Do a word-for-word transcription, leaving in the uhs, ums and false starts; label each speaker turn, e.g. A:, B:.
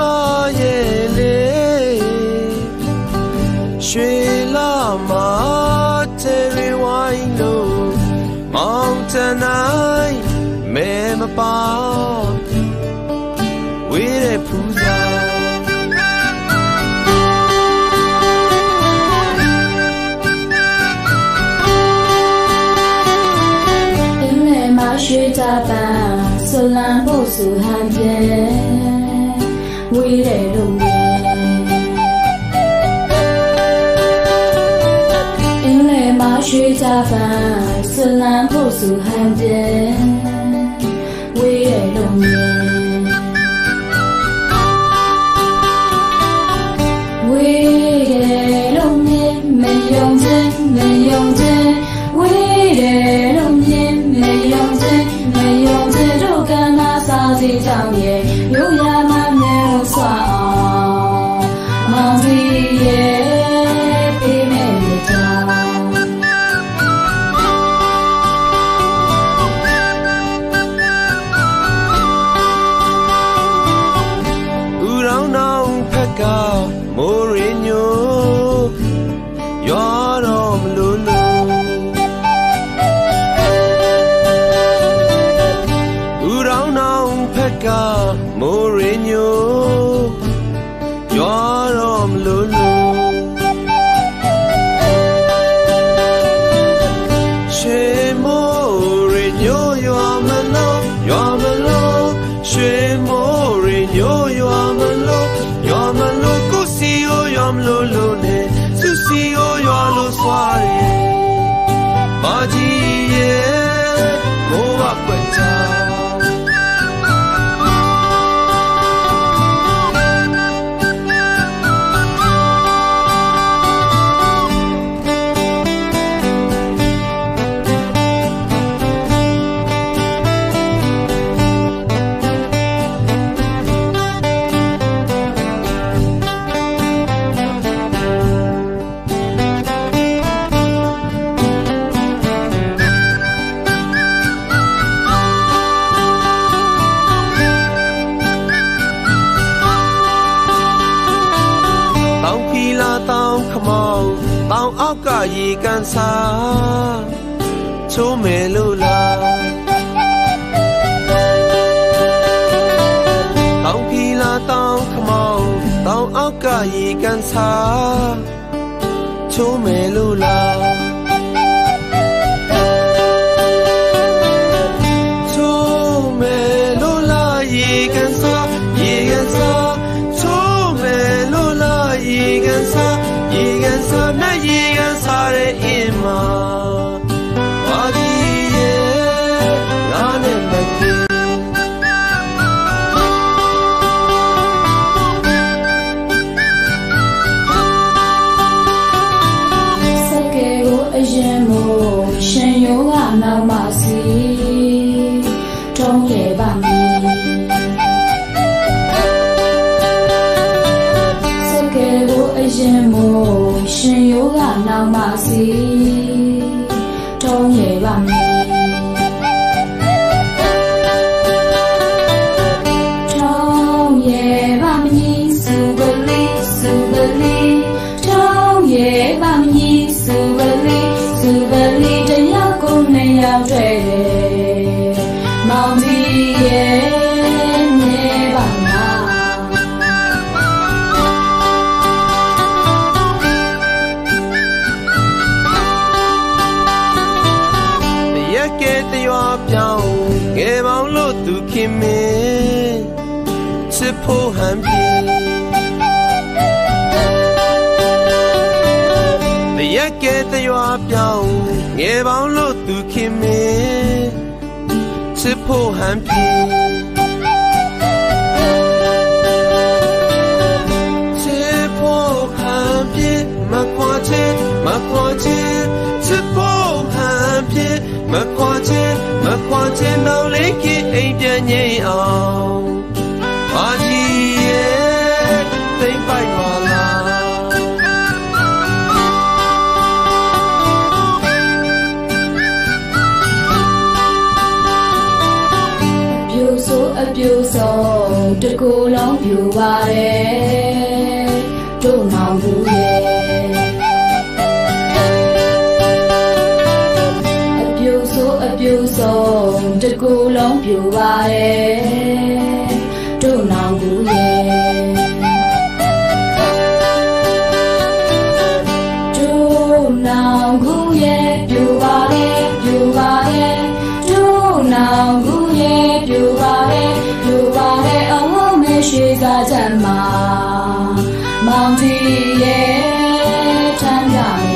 A: ရဲ့လေရွှေလာမှာတေရီဝိုင်းလို့မောင်တနိုင်မဲမပါဝေးတဲ့ဖူးစာ
B: ရွှေကြပန်းဆွလန်းဖို့စုဟန်ပြဲဝေးတယ်လို့မြင်အင်းလေမှာရွှေကြပန်းဆွလန်းဖို့စုဟန်ပြဲဝေးတယ်လို့မြင်ဝေးတယ်လို့မြင်မယုံခြင်းမယုံခြင်းဝေးတယ်လို့မြင်မယုံခြင်းမယုံခြင်းတို့ကနာစားစီကြောင့်ရဲ့ရိုးရာမှမြဲလို့ဆွာအောင်မောင်စီရဲ့ပေးမဲ့ကြောင့်
A: ဦးရောင်းနောင်ဖက်ကမိုးရညိုရွာတော့မလို့လို့ဦးရောင်းနောင်ဖက်ကမိုးရညိုရွာတော့မလို့လို့ရွှေမိုးရညိုရွာမလို့ရွာမလို့ရွှေမိုးရညိုရွာမလို့ရွာမလို့ကိုစီကိုရွာမလို့လို့နဲ့စုစီကိုရွာလို့စွာရဲမာကြီးရဲ့မိုးကကွက်ချာတောင်အောက်ကရေကန်စာချိုးမယ်လို့လားတောင်ဖီလာတောင်ခမောင်းတောင်အောက်ကရေကန်စာချိုးမယ်လို့လားချိုးမယ်လို့လားရေကန်စာရေကန်စာချိုးမယ်လို့လားရေကန်စာရေကန်စာနဲ့ရေကန်စာရဲ့အင်းမှာဘာဒီရဲ့ငါနဲ့မကင်းစကဲကိုအရင်မို့ရှင်ယောကနောက်မှစီတုံးရဲ့ပါမီရှင်မို့ရှင်ယောကနောက်မှစီတုံးရဲ့ပါမီတုံးရဲ့ပါမီစုပလီစုပလီတုံးရဲ့ပါမီစုပလီစုပလီတယောက်ကိုနှစ်ယောက်တွေ့တယ်မောင်ကြီးရဲ့နေပါကဲတရွာပြောင်းငယ်ပေါင်းလို့သူခင်မင်းချစ်ဖို့ဟန်ပြေတရက်ကဲတရွာပြောင်းငယ်ပေါင်းလို့သူခင်မင်းချစ်ဖို့ဟန်ပြေချစ်ဖို့ဟန်ပြေမခွာချစ်မခွာချစ်ချစ်ဖို့ဟန်ပြေမခွာချင်မခွာချင်တော့လေးကအိမ်ပြန်ငိမ့်အောင်ဘာကြီးရဲ့သိမ့်ပိုက်ပါလားပြူဆိုအပြူဆို
B: တကူလုံးပြူပါတယ်တို့နောင်ဘူးရဲ့အပြူဆိုအပြူဆုံးတကူလုံးပြူပါတယ်တို့နောင်ဘူးရဲ့တို့နောင်ဘူးရဲ့ပြူပါတယ်ပြူပါတယ်တို့နောင်ဘူးရဲ့ပြူပါတယ်ပြူပါတယ်အဝတ်မရှိစားချမ်းမှာမောင်ကြီးရဲ့ထမ်းကြ